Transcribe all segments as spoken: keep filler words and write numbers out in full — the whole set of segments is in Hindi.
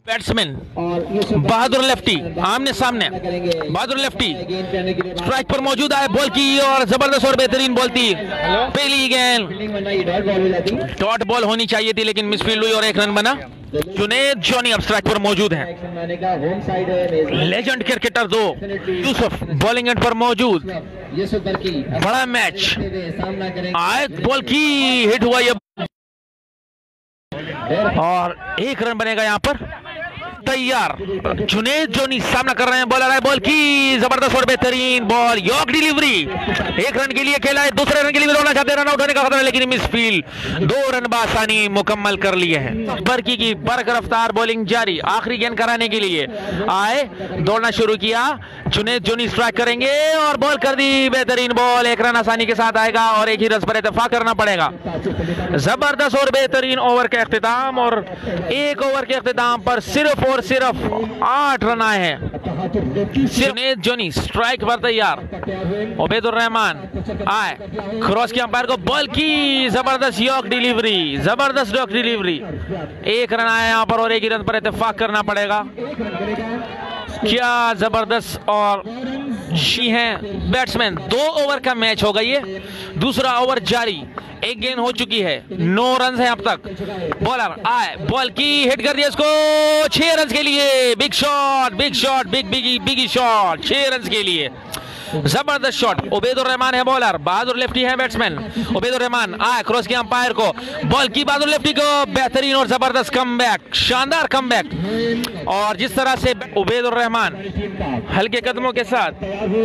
बैट्समैन बहादुर लेफ्टी आमने सामने, बहादुर लेफ्टी स्ट्राइक पर मौजूद है, बॉल की और जबरदस्त और बेहतरीन बॉल थी। पहली गेंद डॉट बॉल होनी चाहिए थी लेकिन मिसफील्ड हुई और एक रन बना। जुनेद जॉनी अब स्ट्राइक पर मौजूद हैं। लेजेंड क्रिकेटर दो यूसुफ बॉलिंग एंड पर मौजूद। बड़ा मैच आए, बॉल की हिट हुआ ये और एक रन बनेगा यहां पर। तैयार जुनेद जोनी सामना कर रहे हैं, बॉलर है, बॉल की जबरदस्त और बेहतरीन बॉल, यॉर्क डिलीवरी, एक रन के लिए खेला है, दूसरे रन के लिए भी दौड़ना चाहते हैं, रन आउट होने का खतरा है लेकिन मिसफील्ड, दो रन बासानी मुकम्मल कर लिए हैं। बरकी की बरक रफ्तार बॉलिंग जारी, आखिरी गेंद कराने के लिए आए, दौड़ना शुरू किया, जुनेद जोनी स्ट्राइक करेंगे और बॉल कर दी बेहतरीन बॉल, एक रन आसानी के साथ आएगा और एक ही रन पर इत्तेफाक करना पड़ेगा। जबरदस्त और बेहतरीन ओवर का इख्तिताम और एक ओवर के इख्तिताम पर सिर्फ और सिर्फ आठ रन आए हैं। जुनेद जोनी स्ट्राइक पर तैयार, उबैदुर रहमान आए, क्रॉस के अंपायर को बॉल की जबरदस्त यॉर्क डिलीवरी, जबरदस्त यॉर्क डिलीवरी, एक रन आया यहां पर और एक ही रन पर इत्तेफाक करना पड़ेगा। क्या जबरदस्त और जी हैं बैट्समैन। दो ओवर का मैच हो गई है, दूसरा ओवर जारी, एक गेंद हो चुकी है, नौ रन है अब तक। बॉलर आए, बॉल की हिट कर दिया इसको, छह रन के लिए, big shot, big shot, big biggie biggie shot, छह रन के लिए, जबरदस्त शॉट। उबैदुर रहमान है बॉलर, बहादुर लेफ्टी है बैट्समैन। उबैदुर रहमान आए, क्रॉस के अंपायर को बॉल की, बहादुर लेफ्टी को बेहतरीन और जबरदस्त कमबैक, शानदार कमबैक। और जिस तरह से उबैदुर रहमान हल्के कदमों के साथ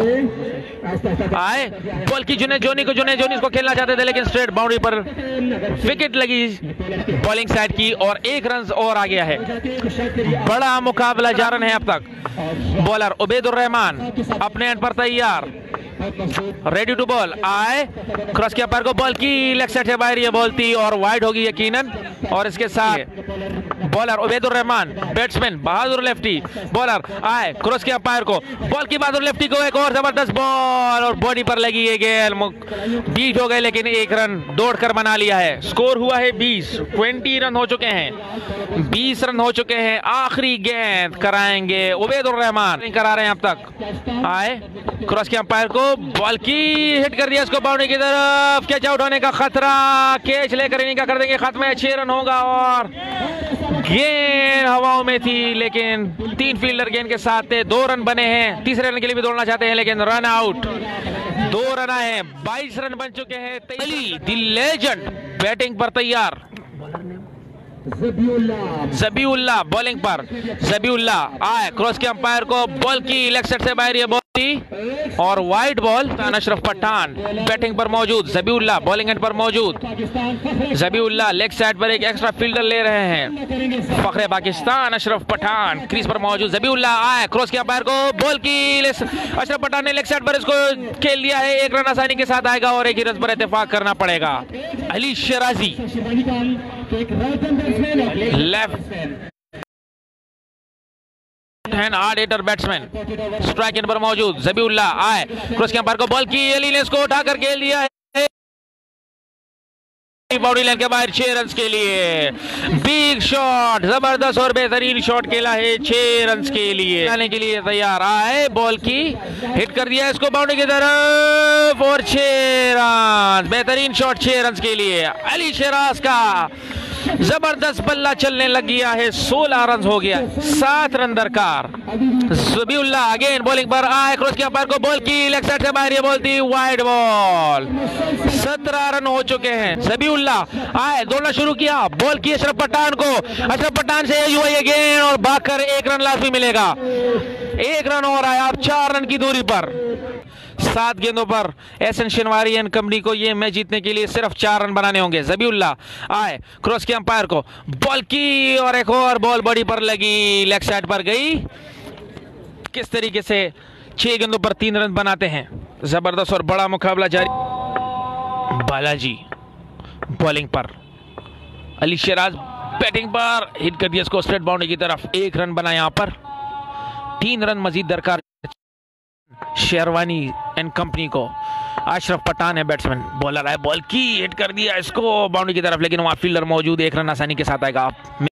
आए, बॉल की जुनेद जोनी को, जुनेद जोनी को खेलना चाहते थे लेकिन स्ट्रेट बाउंड्री पर विकेट लगी बॉलिंग साइड की और एक रन और आ गया है। बड़ा मुकाबला जारी है अब तक। बॉलर उबैदुर रहमान अपने एंड पर तैयार, रेडी टू बॉल आए, क्रॉस के अंपायर को बॉल की, लेग साइड से बाहर ये बॉल थी और वाइड होगी यकीनन। और इसके साथ bowler Ubaidur Rahman, batsman Bahadur lefty, bowler आए, क्रॉस के अंपायर को बॉल की, बहादुर लेफ्टी को एक और जबरदस्त बॉल और बॉडी पर लगी ये गेंद, बीस हो गए लेकिन एक रन दौड़कर बना लिया है। स्कोर हुआ है बीस, बीस रन हो चुके हैं, बीस रन हो चुके हैं। आखिरी गेंद कराएंगे उबैदुर रहमान, करा रहे हैं अब तक। आए, क्रॉस के अंपायर को बॉल की हिट कर दिया, इसको बाउंड्री की तरफ, कैच आउट होने का खतरा, कैच लेकर इनिंग का कर देंगे खत्म, छह रन होगा और गेंद हवाओं में थी लेकिन तीन फील्डर गेंद के साथ थे, दो रन बने हैं, तीसरे रन के लिए भी दौड़ना चाहते हैं लेकिन रन आउट, दो रन आए हैं, बाईस रन बन चुके हैं। अली द लेजेंड बैटिंग पर तैयार, जबीउल्लाह बॉलिंग पर, जबीउल्लाह आए, क्रॉस के अंपायर को बॉल की, लेग साइड से बाहर ये बॉल थी और wide ball. Ashraf Pathan batting पर मौजूद, जबीउल्लाह बॉलिंग एंड पर मौजूद, जबीउल्लाह लेग साइड पर एक एक्स्ट्रा फील्डर ले रहे हैं, फखरे पाकिस्तान अशरफ पठान क्रीज पर मौजूद। जबीउल्लाह आए, क्रॉस के अंपायर को बॉल की, अशरफ पठान ने लेग साइड पर इसको खेल लिया है, एक रन आसानी के साथ आएगा और एक ही रन पर इत्तेफाक करना पड़ेगा। Ali Sharazi left hand hard hitter batsman, strike इन पर मौजूद। जबीउल्लाह आए, क्रॉस के अंपायर को बॉल की, अली ने इसको उठा कर खेल दिया है बाउंड्री लाइन के बाहर, छह रन के लिए, बिग शॉट, जबरदस्त और बेहतरीन शॉट खेला है, छह रन के लिए आने के लिए तैयार। आए, बॉल की हिट कर दिया इसको बाउंड्री की तरफ और छह रन, बेहतरीन शॉट, छह रन के लिए। अली शराज का जबरदस्त बल्ला चलने लग गया है, सोलह रन हो गया, सात रन दरकार। जबीउल्लाह अगेन बॉलिंग पर आए, क्रॉस के अंपायर को बॉल की, लेग साइड से बाहर ये बॉल थी, वाइड बॉल, सत्रह रन हो चुके हैं। जबीउल्लाह आए, दौड़ना शुरू किया, बॉल की अशरफ पठान को, अशरफ पठान से हुआ ये गेंद और भागकर एक रन लाजमी मिलेगा, एक रन और आया अब चार रन की दूरी पर। सात गेंदों पर एहसन शेरवानी एंड कंपनी को ये मैच जीतने के लिए सिर्फ चार रन बनाने होंगे। जबीउल्लाह आए, क्रॉस के अंपायर को बॉल की और एक और बॉल बॉडी पर लगी, लेग साइड पर गई। किस तरीके से छह गेंदों पर तीन रन बनाते हैं, जबरदस्त और बड़ा मुकाबला जारी। बालाजी बॉलिंग पर, अली शराज बैटिंग पर, हिट कर दिया इसको स्ट्रेट बाउंड्री की तरफ, एक रन बना यहां पर, तीन रन मजीद दरकार शेरवानी एंड कंपनी को। अशरफ पठान है बैट्समैन, बॉलर है, बॉल की हिट कर दिया इसको बाउंड्री की तरफ लेकिन वहां फील्डर मौजूद, एक रन आसानी के साथ आएगा।